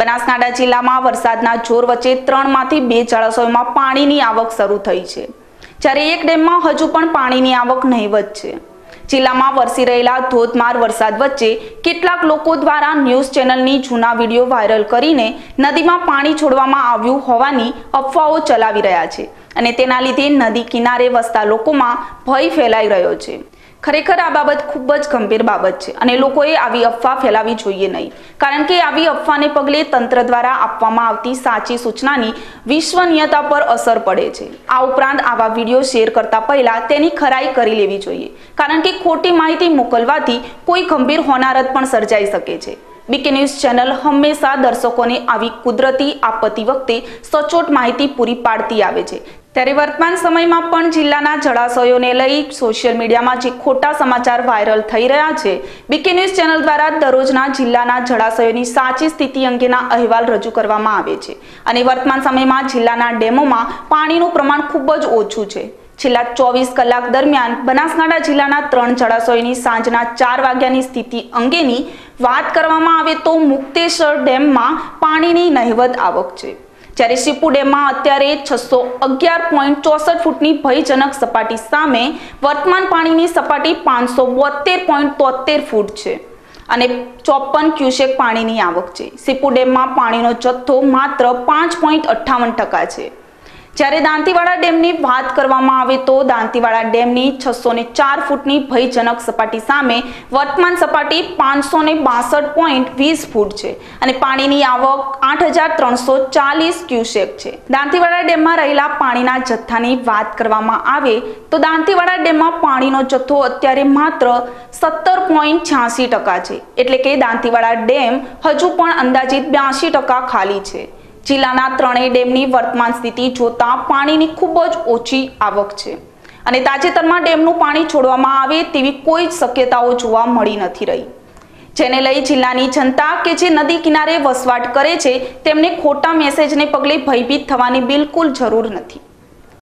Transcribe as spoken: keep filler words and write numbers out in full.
બનાસકાંઠા જિલ્લામાં વરસાદના જોર વચ્ચે ત્રણમાંથી બે જળાશયોમાં પાણીની આવક શરૂ થઈ છે, જ્યારે એક ડેમમાં હજુ પણ પાણીની આવક નહીવત છે। જિલ્લામાં વરસી રહેલા ધોધમાર વરસાદ વચ્ચે કેટલાક લોકો દ્વારા ન્યૂઝ ચેનલની જૂના વિડીયો વાયરલ કરીને નદીમાં પાણી છોડવામાં આવ્યું હોવાની અફવાઓ ચલાવી રહ્યા છે અને તેના લીધે નદી કિનારે વસતા લોકોમાં ભય ફેલાઈ રહ્યો છે। ખરેખર આ બાબત ખૂબ જ ગંભીર બાબત છે અને લોકોએ આવી અફવા ફેલાવી જોઈએ નહીં, કારણ કે આવી અફવાને પગલે તંત્ર દ્વારા આપવામાં આવતી સાચી સૂચનાની વિશ્વસનીયતા પર અસર પડે છે। આ ઉપરાંત આવા વિડીયો શેર કરતા પહેલા તેની ખરાઈ કરી લેવી જોઈએ, કારણ કે ખોટી માહિતી મોકલવાથી કોઈ ગંભીર હોનારત પણ સર્જાઈ શકે છે। બીકે ન્યૂઝ ચેનલ હંમેશા દર્શકોને આવી કુદરતી આપત્તિ વખતે સચોટ માહિતી પૂરી પાડતી આવે છે, ત્યારે વર્તમાન સમયમાં પણ જિલ્લાના જળાશયોને લઈ સોશિયલ મીડિયામાં જે ખોટા સમાચાર વાયરલ થઈ રહ્યા છે, બીકે ન્યૂઝ ચેનલ દ્વારા દરરોજના જિલ્લાના જળાશયોની સાચી સ્થિતિ અંગેના અહેવાલ રજૂ કરવામાં આવે છે અને વર્તમાન સમયમાં જિલ્લાના ડેમોમાં પાણીનું પ્રમાણ ખૂબ જ ઓછું છે। છેલ્લા ચોવીસ કલાક દરમિયાન બનાસકાંઠા જિલ્લાના ત્રણ જળાશયોની સાંજના ચાર વાગ્યાની સ્થિતિ અંગેની વાત કરવામાં આવે તો મુક્તેશ્વર ડેમમાં પાણીની નહીવત આવક છે, જ્યારે સીપુ ડેમમાં અત્યારે છસો અગિયાર પોઈન્ટ ચોસઠ ફૂટની ભયજનક સપાટી સામે વર્તમાન પાણીની સપાટી પાંચસો બોતેર પોઈન્ટ તોતેર ફૂટ છે અને ચોપન ક્યુસેક પાણીની આવક છે। સીપુ ડેમમાં પાણીનો જથ્થો માત્ર પાંચ પોઈન્ટ અઠ્ઠાવન ટકા છે, જ્યારે દાંતીવાડા ડેમની વાત કરવામાં આવે તો દાંતીવાડા ડેમની છસો ને ચાર ફૂટની ભયજનક સપાટી સામે વર્તમાન સપાટી પાંચસો ને બાસઠ પોઈન્ટ વીસ ફૂટ છે અને પાણીની આવક આઠ હજાર ત્રણસો ચાલીસ ક્યુસેક છે। દાંતીવાડા ડેમમાં રહેલા પાણીના જથ્થાની વાત કરવામાં આવે તો દાંતીવાડા ડેમમાં પાણીનો જથ્થો અત્યારે માત્ર સત્તર પોઈન્ટ છ્યાસી ટકા છે, એટલે કે દાંતીવાડા ડેમ હજુ પણ અંદાજિત બ્યાસી ટકા ખાલી છે। જિલ્લાના ત્રણેય ડેમની વર્તમાન સ્થિતિ જોતા પાણીની ખૂબ જ ઓછી આવક છે અને તાજેતરમાં ડેમનું પાણી છોડવામાં આવે તેવી કોઈ જ શક્યતાઓ જોવા મળી નથી રહી, જેને લઈ જિલ્લાની જનતા કે જે નદી કિનારે વસવાટ કરે છે તેમને ખોટા મેસેજને પગલે ભયભીત થવાની બિલકુલ જરૂર નથી।